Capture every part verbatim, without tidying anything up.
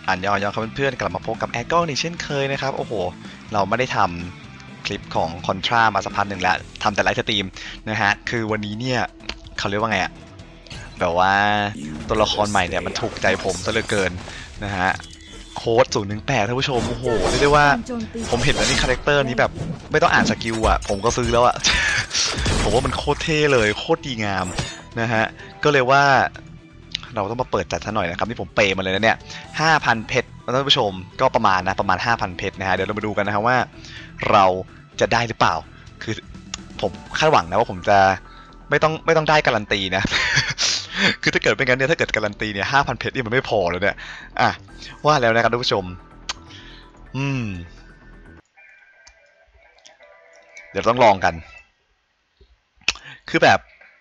อ่านยอยๆครับเพื่อนๆกลับมาพบกับแอดก็นี่เช่นเคยนะครับโอ้โหเราไม่ได้ทำคลิปของคอนทรามาสักพักหนึ่งแล้วทำแต่ไลฟ์สตรีมนะฮะคือวันนี้เนี่ยเขาเรียกว่าไงอะแบบว่าตัวละครใหม่เนี่ยมันถูกใจผมซะเหลือเกินนะฮะโค้ดศูนย์หนึ่งแปดท่านผู้ชมโอ้โหเรียกได้ว่าผมเห็นแล้วนี่คาแรคเตอร์นี้แบบไม่ต้องอ่านสกิลอะผมก็ซื้อแล้วอะ ผมว่ามันโคตรเท่เลยโคตรดีงามนะฮะก็เลยว่าเราต้องมาเปิดจัดซะหน่อยนะครับที่ผมเปย์มาเลยนะเนี่ย ห้าพัน เพชรท่านผู้ชมก็ประมาณนะประมาณ ห้าพัน เพชรนะฮะเดี๋ยวเรามาดูกันนะครับว่าเราจะได้หรือเปล่าคือผมคาดหวังนะว่าผมจะไม่ต้องไม่ต้องได้การันตีนะ คือถ้าเกิดเป็นงั้นเนี่ยถ้าเกิดการันตีเนี่ย ห้าพัน เพชรนี่มันไม่พอเลยเนี่ยอ่ะว่าแล้วนะครับท่านผู้ชมอืมเดี๋ยวต้องลองกันคือแบบ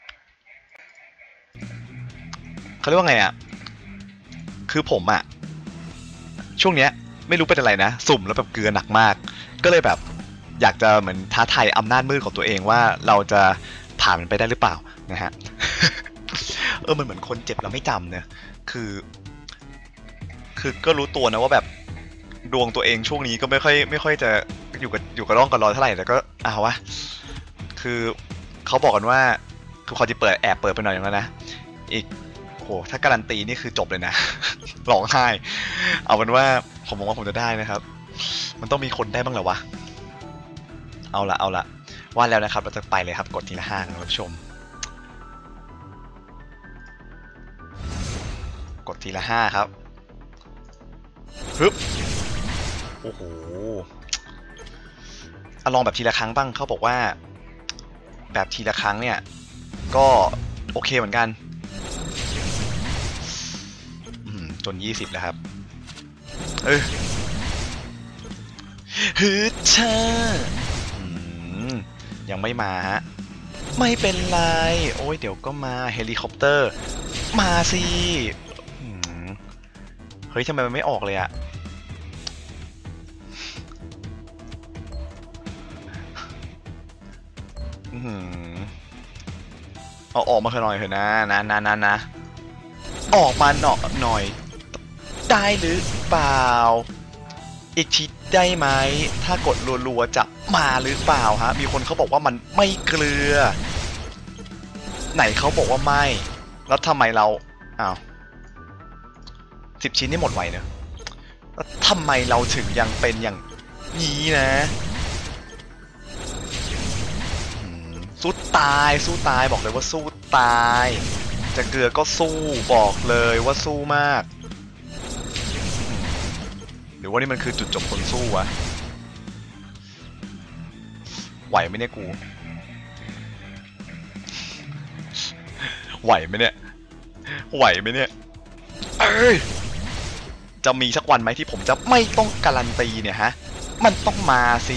เขาเรียกว่าไงอ่ะคือผมอ่ะช่วงเนี้ยไม่รู้เป็นอะไรนะสุ่มแล้วแบบเกลือหนักมากก็เลยแบบอยากจะเหมือนท้าทายอำนาจมืดของตัวเองว่าเราจะผ่านมันไปได้หรือเปล่านะฮะ เออมันเหมือนคนเจ็บแล้วไม่จำเนี่ยคือคือก็รู้ตัวนะว่าแบบดวงตัวเองช่วงนี้ก็ไม่ค่อยไม่ค่อยจะอยู่กับอยู่กับร่องกับรอยเท่าไหร่แต่ก็อ้าววะคือเขาบอกกันว่าคือเขาจะเปิดแอบเปิดไปหน่อยอย่างนั้นนะอีกโหถ้าการันตีนี่คือจบเลยนะ ร้องไห้เอาเป็นว่าผมมองว่าผมจะได้นะครับมันต้องมีคนได้บ้างเหรอวะเอาละเอาละว่าแล้วนะครับเราจะไปเลยครับกดทีละห้านะท่านผู้ชมกดทีละห้าครับฮึบโอ้โหอะลองแบบทีละครั้งบ้างเขาบอกว่าแบบทีละครั้งเนี่ยก็โอเคเหมือนกันจนยี่สิบแล้วครับเออฮึดเชอยังไม่มาฮะไม่เป็นไรโอ้ยเดี๋ยวก็มาเฮลิคอปเตอร์มาสิเฮ้ยทำไมมันไม่ออกเลยอะเอาออกมาหน่อยเถอะนะนะนะนะนะออกมาหน่อยหน่อยได้หรือเปล่าอีกทีได้ไหมถ้ากดรัวๆจะมาหรือเปล่าฮะมีคนเขาบอกว่ามันไม่เกลือไหนเขาบอกว่าไม่แล้วทำไมเราอ้าวสิบชิ้นนี่หมดไวเนอะแล้วทำไมเราถึงยังเป็นอย่างนี้นะสู้ตายสู้ตายบอกเลยว่าสู้ตายจะเกลือก็สู้บอกเลยว่าสู้มากหรือว่านี่มันคือจุดจบคนสู้วะไหวไหมเนี่ยกูไหวไหมเนี่ยไหวไหมเนี่ยเอ้ยจะมีสักวันไหมที่ผมจะไม่ต้องการันตีเนี่ยฮะมันต้องมาสิ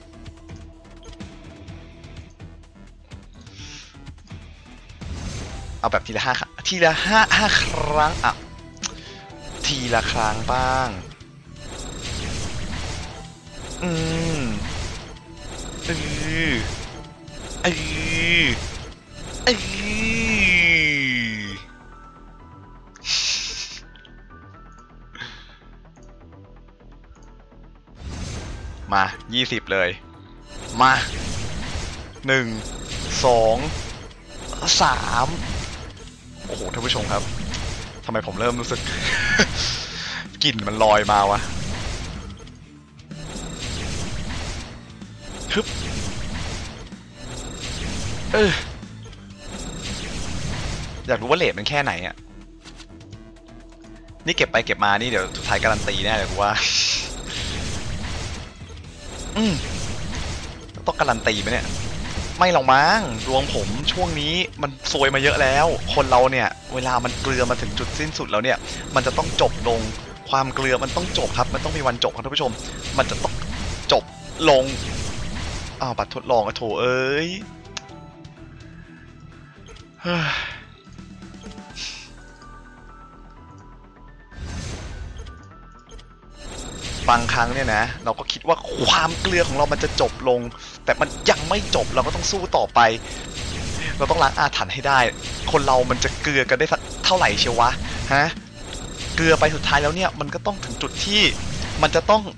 เอาแบบทีละห้าทีละห้าห้าครั้งอ่ะทีละครั้งบ้างอืมเออเออเออมายี่สิบเลยมาหนึ่งสองสามโอ้โหท่านผู้ชมครับทำไมผมเริ่มรู้สึก กลิ่นมันลอยมาวะฮึบเอออยากรู้ว่าเลทมันแค่ไหนอ่ะนี่เก็บไปเก็บมานี่เดี๋ยวสุดท้ายการันตีแน่เลยกูว่าอืมต้องการันตีไหมเนี่ยไม่หรอกมั้งดวงผมช่วงนี้มันซวยมาเยอะแล้วคนเราเนี่ยเวลามันเกลือมาถึงจุดสิ้นสุดแล้วเนี่ยมันจะต้องจบลงความเกลือมันต้องจบครับมันต้องมีวันจบครับท่านผู้ชมมันจะต้องจบลงอ้าวบัตรทดลองอะโถเอ้ยบางครั้งเนี่ยนะเราก็คิดว่าความเกลือของเรามันจะจบลงแต่มันยังไม่จบเราก็ต้องสู้ต่อไปเราต้องล้างอาถรรพ์ให้ได้คนเรามันจะเกลือกันได้สักเท่าไหร่เชียววะฮะเกลือไปสุดท้ายแล้วเนี่ยมันก็ต้องถึงจุดที่มันจะต้อง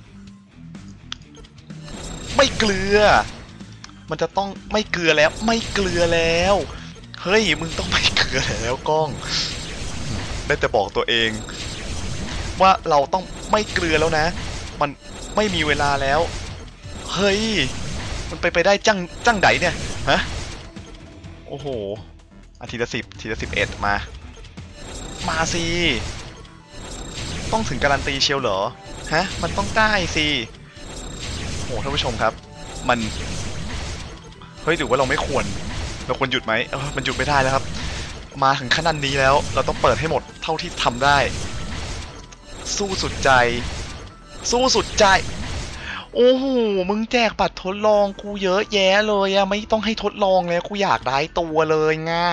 ไม่เกลือมันจะต้องไม่เกลือแล้วไม่เกลือแล้วเฮ้ยมึงต้องไม่เกลือแล้วกล้องได้แต่บอกตัวเองว่าเราต้องไม่เกลือแล้วนะมันไม่มีเวลาแล้วเฮ้ยมันไปไปได้จังจังไดเนี่ยฮะโอ้โหอาทีละสิบทีละสิบเอ็ดมามาสิต้องถึงการันตีเชียวเหรอฮะมันต้องได้สิโอ้ท่านผู้ชมครับมันเฮ้ยหรือว่าเราไม่ควรเราควรหยุดไหมเออมันหยุดไม่ได้แล้วครับมาถึงขนาดนี้แล้วเราต้องเปิดให้หมดเท่าที่ทำได้สู้สุดใจสู้สุดใจโอ้โหมึงแจกบัตรทดลองกูเยอะแยะเลยอะไม่ต้องให้ทดลองแล้วกูอยากได้ตัวเลยง่า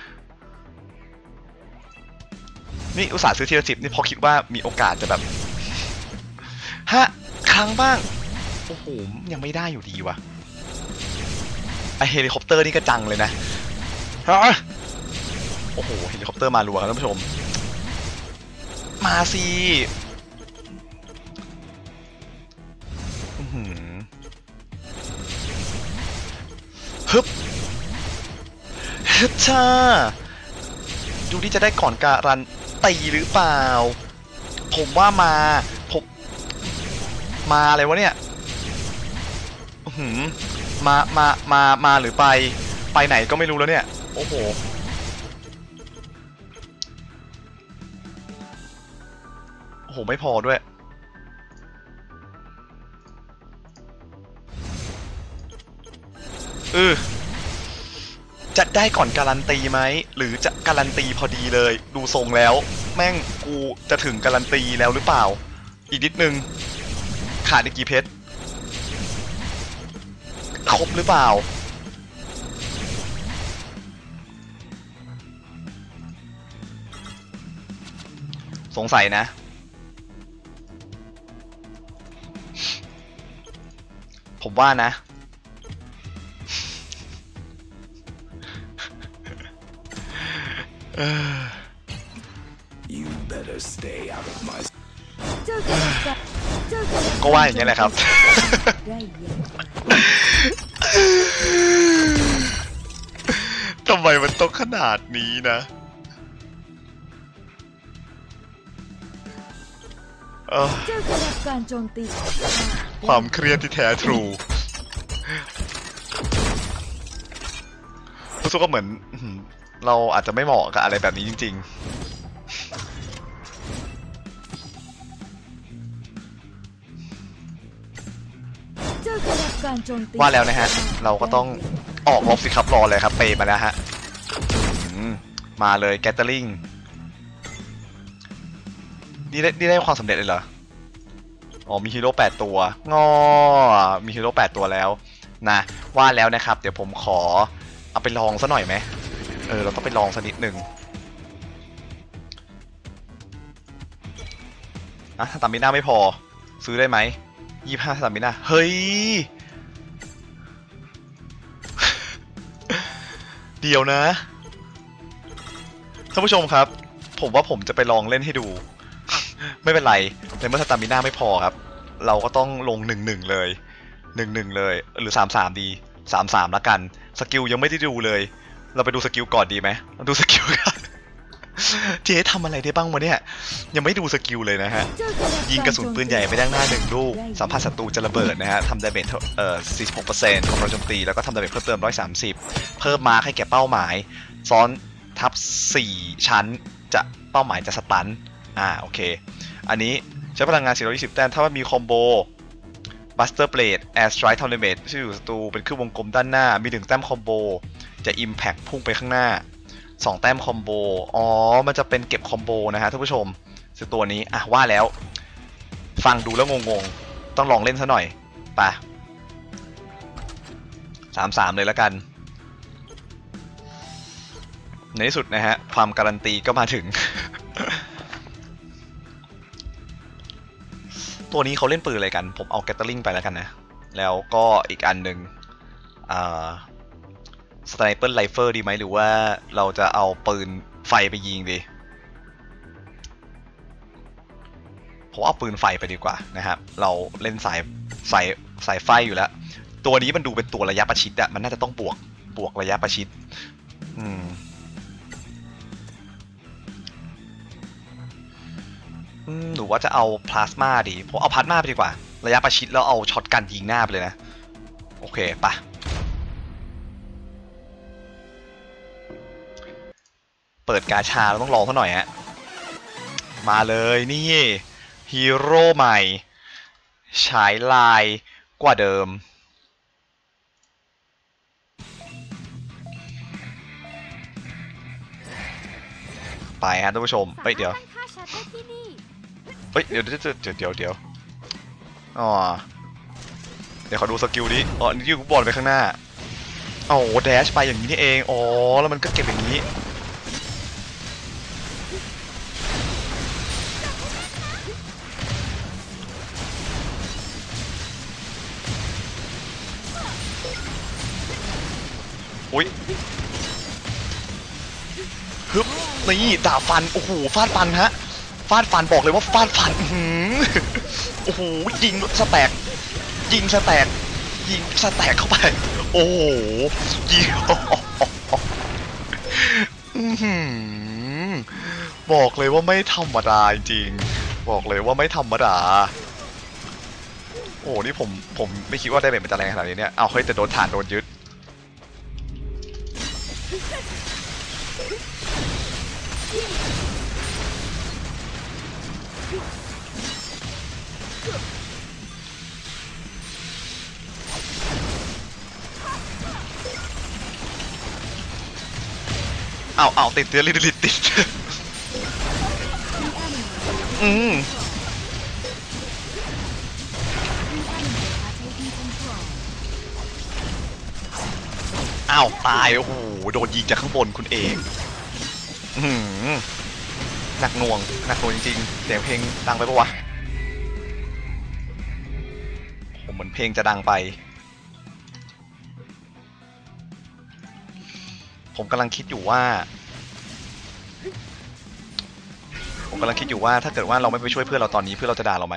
นี่อุตส่าห์ซื้อทีละสิบนี่พอคิดว่ามีโอกาสจะแบบฮะครั้งบ้างโอ้โหยังไม่ได้อยู่ดีวะไอเฮลิคอปเตอร์นี่ก็จังเลยนะฮะโอ้โหเฮลิคอปเตอร์มารัวครับท่านผู้ชมมาสิฮึบฮึบช่าดูที่จะได้ก่อนการันตีหรือเปล่าผมว่ามาผมมาอะไรวะเนี่ยหืมมามามามาหรือไปไปไหนก็ไม่รู้แล้วเนี่ยโอ้โหโอ้โหไม่พอด้วยเออจะได้ก่อนการันตีไหมหรือจะการันตีพอดีเลยดูทรงแล้วแม่งกูจะถึงการันตีแล้วหรือเปล่าอีกนิดนึงขาดอีกกี่เพชรครบหรือเปล่าสงสัยนะผมว่านะก็ว่าอย่างนี้แหละครับทำไมมันต้องขนาดนี้นะความเครียดที่แท้ทรูรู้สึกว่าเหมือนเราอาจจะไม่เหมาะกับอะไรแบบนี้จริงๆว่าแล้วนะฮะเราก็ต้องออกรบสิครับรอเลยครับเปมาแล้วฮะมาเลยแกตเตอร์ลิงนี่ได้นี่ได้ความสำเร็จเลยเหรออ๋อมีฮีโร่แปดตัวงอมีฮีโร่แปดตัวแล้วนะว่าแล้วนะครับเดี๋ยวผมขอเอาไปลองซะหน่อยไหมเออเราต้องไปลองสักนิดหนึ่งอ่ะถ้าตามิน่าไม่พอซื้อได้ไหมยี่สิบห้าตามิน่าเฮ้ยเดี๋ยวนะท่านผู้ชมครับผมว่าผมจะไปลองเล่นให้ดูไม่เป็นไรในเมื่อสตามิน่าไม่พอครับเราก็ต้องลงหนึ่งหนึ่งเลยหนึ่งหนึ่งเลยหรือสามสามดีสามสามละกันสกิลยังไม่ได้ดูเลยเราไปดูสกิลก่อนดีไหมดูสกิลกันเจ๊ทำอะไรได้บ้างวะเนี่ยยังไม่ดูสกิลเลยนะฮะยิงกระสุนปืนใหญ่ไปด้านหน้าหนึ่งลูกสัมผัสศัตรูจะระเบิดนะฮะทำดาเมจเอ่อ สี่สิบหกเปอร์เซ็นต์ ของเราโจมตีแล้วก็ทำดาเมจเพิ่มเติมหนึ่งร้อยสามสิบเพิ่มมาร์คให้แก่เป้าหมายซ้อนทับสี่ชั้นจะเป้าหมายจะสตันอ่าโอเคอันนี้ใช้พลังงานสี่ร้อยยี่สิบแต้มถ้าว่ามีคอมโบ Buster Blade Air Strike ทำดาเมจชื่อศัตรูเป็นเครื่องวงกลมด้านหน้ามีหนึ่งแต้มคอมโบจะ Impact พุ่งไปข้างหน้าสองแต้มคอมโบอ๋อมันจะเป็นเก็บคอมโบนะฮะท่านผู้ชมคือตัวนี้อ่ะว่าแล้วฟังดูแล้วงงๆต้องลองเล่นซะหน่อยไปสามสามเลยแล้วกันในที่สุดนะฮะความการันตีก็มาถึง ตัวนี้เขาเล่นปืนอะไรกันผมเอาแกตเตอร์ลิงไปแล้วกันนะแล้วก็อีกอันหนึ่งอ่าสไนเปอร์ไรเฟิลดีไหมหรือว่าเราจะเอาปืนไฟไปยิงดีผมเอาปืนไฟไปดีกว่านะครับเราเล่นสายสายสายไฟอยู่แล้วตัวนี้มันดูเป็นตัวระยะประชิดอะมันน่าจะต้องบวกบวกระยะประชิดอืมหรือว่าจะเอาพลาสมาดีผมเอาพลาสมาไปดีกว่าระยะประชิดแล้วเอาช็อตกันยิงหน้าไปเลยนะโอเคปะเปิดกาชาเราต้องลองซะหน่อยฮะมาเลยนี่ฮีโร่ใหม่ฉายลายกว่าเดิมไปฮะท่านผู้ชมเฮ้ยเดี๋ยวเฮ้ยเดี๋ยวเดี๋ยวเดี๋ยวเดี๋ยวเดี๋ยวอ๋อเดี๋ยวขอดูสกิลนี้อ๋อนี่ยิงบอลไปข้างหน้าโอ้โหแดชไปอย่างนี้นี่เองอ๋อแล้วมันก็เก็บอย่างนี้อุ้ยฮึบนี่ดาบฟันโอ้โหฟาดฟันฮะฟาดฟันบอกเลยว่าฟาดฟันโอ้โหยิงสแต็กยิงสแต็กยิงสแต็กเข้าไปโอ้โหยิงบอกเลยว่าไม่ธรรมดาจริงบอกเลยว่าไม่ธรรมดาโอ้นี่ผมผมไม่คิดว่าได้เป็นมันจะแรงขนาดนี้เนี่ยเอาเฮ้ยแต่โดนฐานโดนยึดเอาเอาติดเตือนลิลิติดอืมอ้าวตายโอ้โหโดนยิงจากข้างบนคุณเอกหนักหน่วงหนักหน่วงจริงๆเสียงเพลงดังไปปะวะผมเหมือนเพลงจะดังไปผมกำลังคิดอยู่ว่าผมกำลังคิดอยู่ว่าถ้าเกิดว่าเราไม่ไปช่วยเพื่อนเราตอนนี้เพื่อนเราจะด่าเราไหม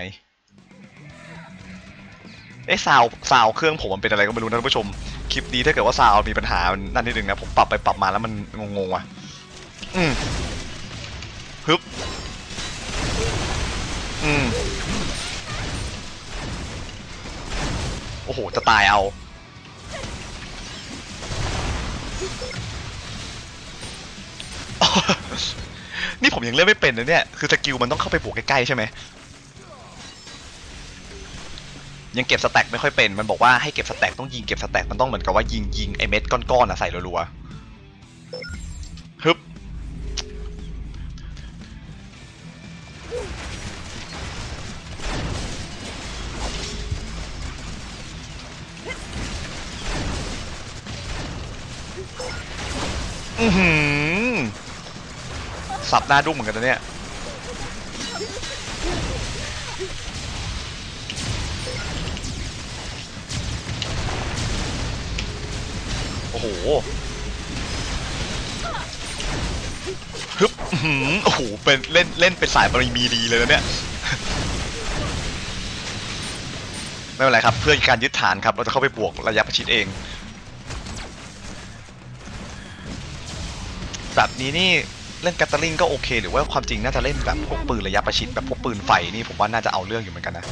เอ๊ะซาวซาวเครื่องผมมันเป็นอะไรก็ไม่รู้นะท่านผู้ชมคลิปนี้ถ้าเกิดว่าซาวมีปัญหานั่นนิดนึงนะผมปรับไปปรับมาแล้วมันงงๆว่ะอืมฮึบอืมโอ้โหจะตายเอานี่ผมยังเล่นไม่เป็นนะเนี่ยคือสกิลมันต้องเข้าไปบวกใกล้ๆใช่ไหมยังเก็บสแต็กไม่ค่อยเป็นมันบอกว่าให้เก็บสแต็กต้องยิงเก็บสแต็กมันต้องเหมือนกับว่ายิงยิงไอเม็ดก้อนๆอะใส่รัวๆฮึบอือหือสับหน้าดุ้งเหมือนกันนะเนี่ยโอ้โหฮึบโอ้โหเป็นเล่นเล่นเป็นสายบริมีดีเลยนะเนี่ยไม่เป็นไรครับเพื่อการยึดฐานครับเราจะเข้าไปบวกระยะประชิดเองแบบนี้นี่เล่นแกตเตอร์ลิงก็โอเคหรือว่าความจริงน่าจะเล่นแบบพวกปืนระยะประชิดแบบพวกปืนไฟนี่ผมว่าน่าจะเอาเรื่องอยู่เหมือนกันนะ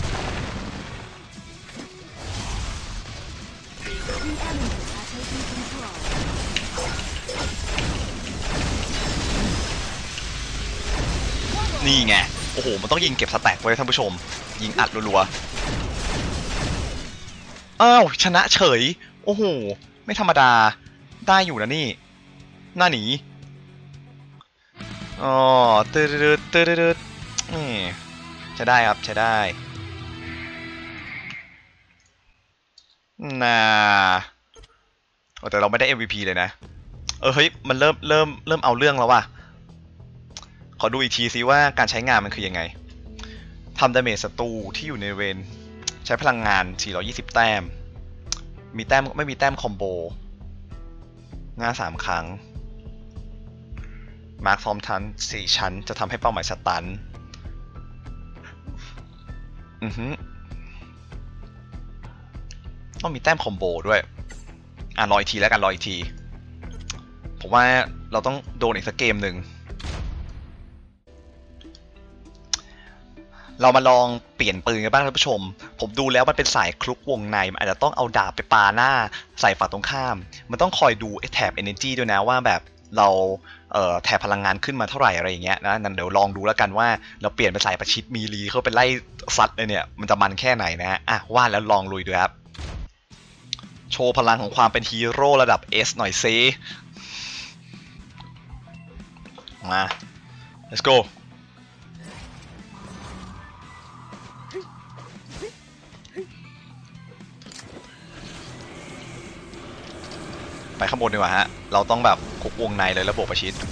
นี่ไงโอ้โหมันต้องยิงเก็บสแต็กไว้ท่านผู้ชมยิงอัดรัวๆอ้าวชนะเฉยโอ้โหไม่ธรรมดาได้อยู่นะนี่หน้าหนีอ๋อตืดตืดตืดตืดนี่ใช้ได้ครับใช้ได้น่าแต่เราไม่ได้ เอ็ม วี พี เลยนะเออเฮ้ยมันเริ่มเริ่มเริ่มเอาเรื่องแล้วว่ะขอดูอีกทีซิว่าการใช้งานมันคือยังไงทำดาเมจศัตรูที่อยู่ในเรนใช้พลังงานสี่ร้อยยี่สิบแต้มมีแต้มไม่มีแต้มคอมโบง่าสามครั้งมาร์คพร้อมทันสี่ชั้นจะทำให้เป้าหมายสตันอือฮึต้องมีแต้มคอมโบด้วยอ่ะรออีกทีแล้วกันรออีกทีผมว่าเราต้องโดนอีกสักเกมหนึ่งเรามาลองเปลี่ยนปืนกันบ้างท่านผู้ชมผมดูแล้วมันเป็นสายคลุกวงในมันอาจจะต้องเอาดาบไปปาหน้าใส่ฝั่งตรงข้ามมันต้องคอยดูไอ้แถบ energy ด้วยนะว่าแบบเราเอ่อแถบพลังงานขึ้นมาเท่าไหร่อะไรอย่างเงี้ยนะนั่นเดี๋ยวลองดูแล้วกันว่าเราเปลี่ยนเป็นสายประชิดมีลีเข้าไปไล่ซัดเลยเนี่ยมันจะมันแค่ไหนนะอ่ะว่าแล้วลองลุยดูครับโชว์พลังของความเป็นฮีโร่ระดับ S หน่อยซิมา let's go ไปข้างบนดีกว่าฮะเราต้องแบบคุกวงในเลยแล้วบวกประชิด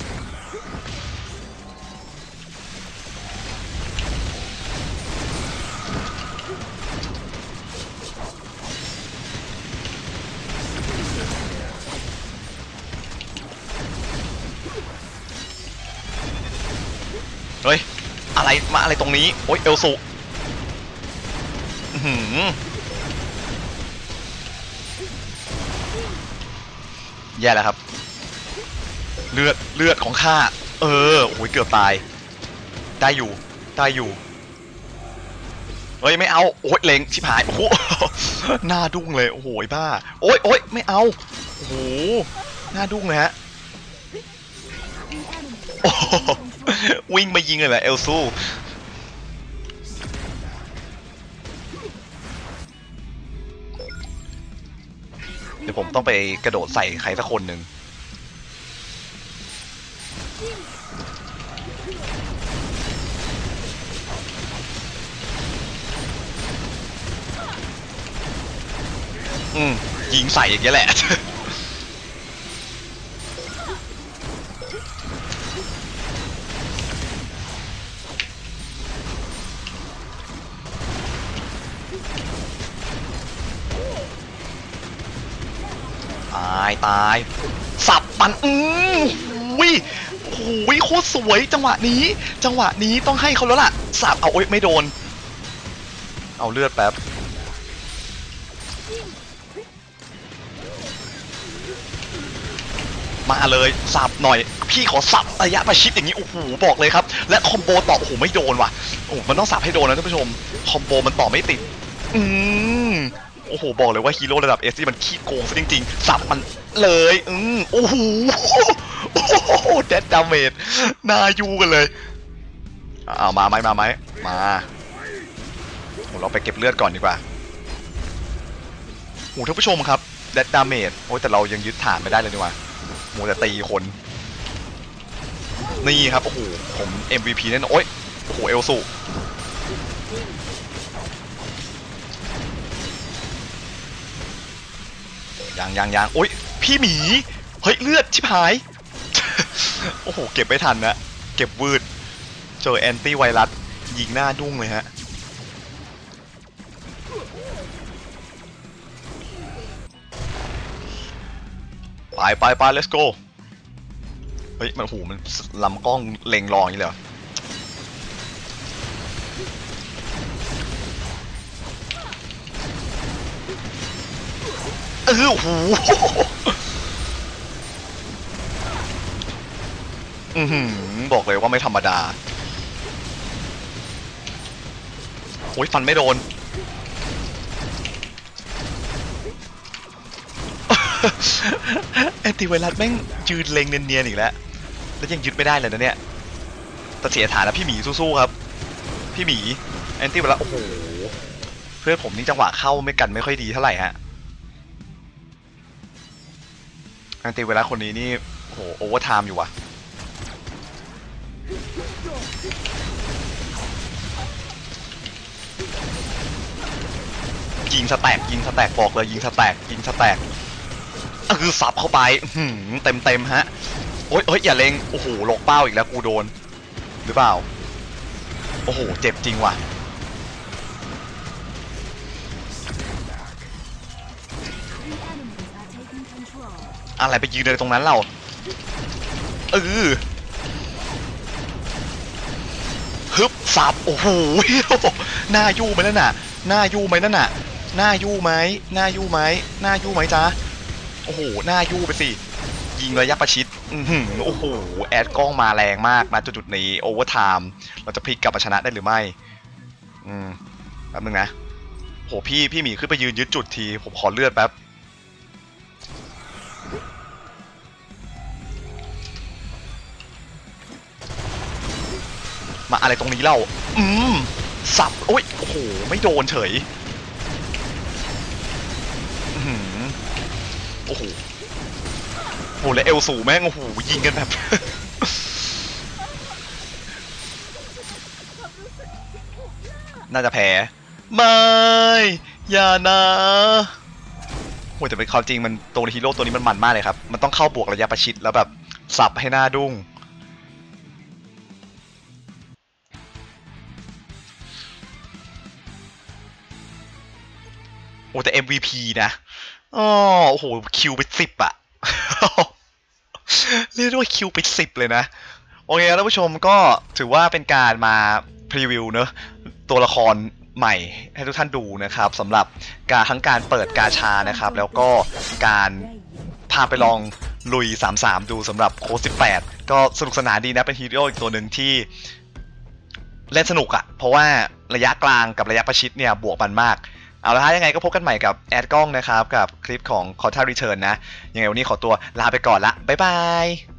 เฮ้ยอะไรมาอะไรตรงนี้โอ๊ยเอลสุอื้อหือแย่แล้วครับเลือดเลือดของข้าเออโอ้ยเกือบตายได้อยู่ได้อยู่เฮ้ยไม่เอาโอ้ยเล็งชิบหายโอ้โหหน้าดุ้งเลยโอ้โหบ้าโอ้ยโอ้ยไม่เอาโอ้โหหน้าดุ้งเลยฮะโอ้วิ่งมายิงเลยแหละเอลซูเดี๋ยวผมต้องไปกระโดดใส่ใครสักคนหนึ่งอืมยิงใส่อย่างเงี้ยแหละตายตายสับมันอืมวิโอ้โหโคตรสวยจังหวะนี้จังหวะนี้ต้องให้เขาแล้วล่ะสับเอาโอ๊ยไม่โดนเอาเลือดแป๊บมาเลยสับหน่อยพี่ขอสับระยะประชิดอย่างนี้โอ้โหบอกเลยครับและคอมโบต่อโอ้โหไม่โดนว่ะโอ้มันต้องสับให้โดนนะท่านผู้ชมคอมโบมันต่อไม่ติดอืมโอ้โหบอกเลยว่าฮีโร่ระดับเอสที่มันขี้โกงซะจริงๆสับมันเลยอืมโอ้โหโอ้โหเดดดาเมจนายูกันเลยเอามาไหมมาไหมมาโอ้เราไปเก็บเลือดก่อนดีกว่าโอ้ท่านผู้ชมครับเดดดาเมจโอ้แต่เรายังยึดฐานไม่ได้เลยดีกว่าโมแต่ตีคนนี่ครับโอ้โหผม เอ็ม วี พี แน่นอนโอ้ยโอ้โหเอลสุยังยังยังโอ้ยพี่หมีเฮ้ยเลือดชิบหายโอ้โหเก็บไม่ทันนะเก็บวืดเจอแอนตี้ไวรัสยิงหน้าดุ้งเลยฮะไปไปไป let's go เฮ้ยมันหูมันลำกล้องเล็งรออย่างนี้เลยเออโอ้โหอือหือบอกเลยว่าไม่ธรรมดาโอ้ยฟันไม่โดนแอนติไวรัสแม่งยืนเล็งเนียนๆอีกแล้วแล้วยังยึดไม่ได้เลยนะเนี่ยแต่เสียฐานแล้วพี่หมีสู้ๆครับพี่หมีแอนติไวรัสโอ้โหเพื่อนผมนี่จังหวะเข้าไม่กันไม่ค่อยดีเท่าไหร่ฮะแอนติไวรัสคนนี้นี่โอ้โหโอเวอร์ไทม์อยู่ว่ะยิงสแต็กยิงสแต็กบอกเลยยิงสแต็กยิงสแต็กคือสับเข้าไปเต็มเต็มฮะโอ๊ยเฮ้ยอย่าเล็งโอ้โหลกเป้าอีกแล้วกูโดนหรือเปล่าโอ้โหเจ็บจริงว่ะอะไรไปยืนในตรงนั้นเราเออฮึบสับโอ้โหหน้ายู่ไหมนั่นน่ะหน้ายู่ไหมนั่นน่ะหน้ายู่ไหมหน้ายู่ไหมหน้ายู่ไหมจ๊ะโอ้โหหน้ายู่ไปสิยิงระยะประชิดอือหือโอ้โหแอดกล้องมาแรงมากนะจุดๆนี้โอเวอร์ไทม์เราจะพลิกกลับมาชนะได้หรือไม่อืมแป๊บนึงนะโหพี่พี่หมีขึ้นไปยืนยึดจุดทีผมขอเลือดแป๊บมาอะไรตรงนี้เล่าอืมสับโอ้ยโอ้โหไม่โดนเฉยอือโอ้โหโอ้แล้วเอลสูแม่งโอ้โหยิงกันแบบ น่าจะแพ้ไม่อย่านะโอ้ยแต่เป็นความจริงมันตัวฮีโร่ตัวนี้มันมันมากเลยครับมันต้องเข้าบวกระยะประชิดแล้วแบบสับให้หน้าดุ้งโอ้แต่ เอ็ม วี พี นะอ๋อโอ้โหคิวไปสิบอะ เรียกได้ว่าคิวไปสิบเลยนะโอเคท่านผู้ชมก็ถือว่าเป็นการมาพรีวิวเนอะตัวละครใหม่ให้ทุกท่านดูนะครับสำหรับการทั้งการเปิดกาชานะครับแล้วก็การพาไปลองลุยสามสิบสามดูสำหรับโค้ดสิบแปดก็สนุกสนานดีนะเป็นฮีโร่อีกตัวหนึ่งที่เล่นสนุกอะเพราะว่าระยะกลางกับระยะประชิดเนี่ยบวกมันมากเอาละฮะยังไงก็พบกันใหม่กับแอดกล้องนะครับกับคลิปของ Contra Return นะยังไงวันนี้ขอตัวลาไปก่อนละบ๊ายบาย